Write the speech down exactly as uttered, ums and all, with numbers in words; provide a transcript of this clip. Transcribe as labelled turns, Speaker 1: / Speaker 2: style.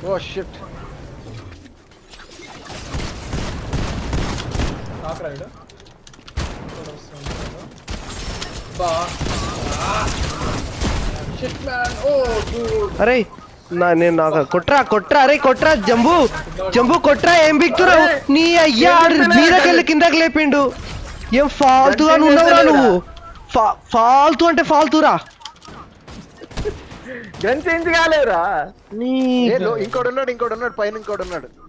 Speaker 1: ఓ shit
Speaker 2: నాక్ రైడ్ బా షిట్ మ్యాన్ ఓ డూడ్
Speaker 3: అరే నా నేను నాకు కొట్రా కొట్రా అరే కొట్రా జంబు జంబు కొట్రా ఏం బిక్తురావు నీ అయ్యా మీదకెళ్ళి కిందకి లేపిండు ఏం ఫాల్తుగా ఉన్నావురా నువ్వు ఫాల్తు అంటే ఫాల్తురా
Speaker 4: గన్ చేంజ్ కాలేరా
Speaker 1: ఇంకోటి ఉన్నాడు ఇంకోటి ఉన్నాడు పైన ఇంకోటి ఉన్నాడు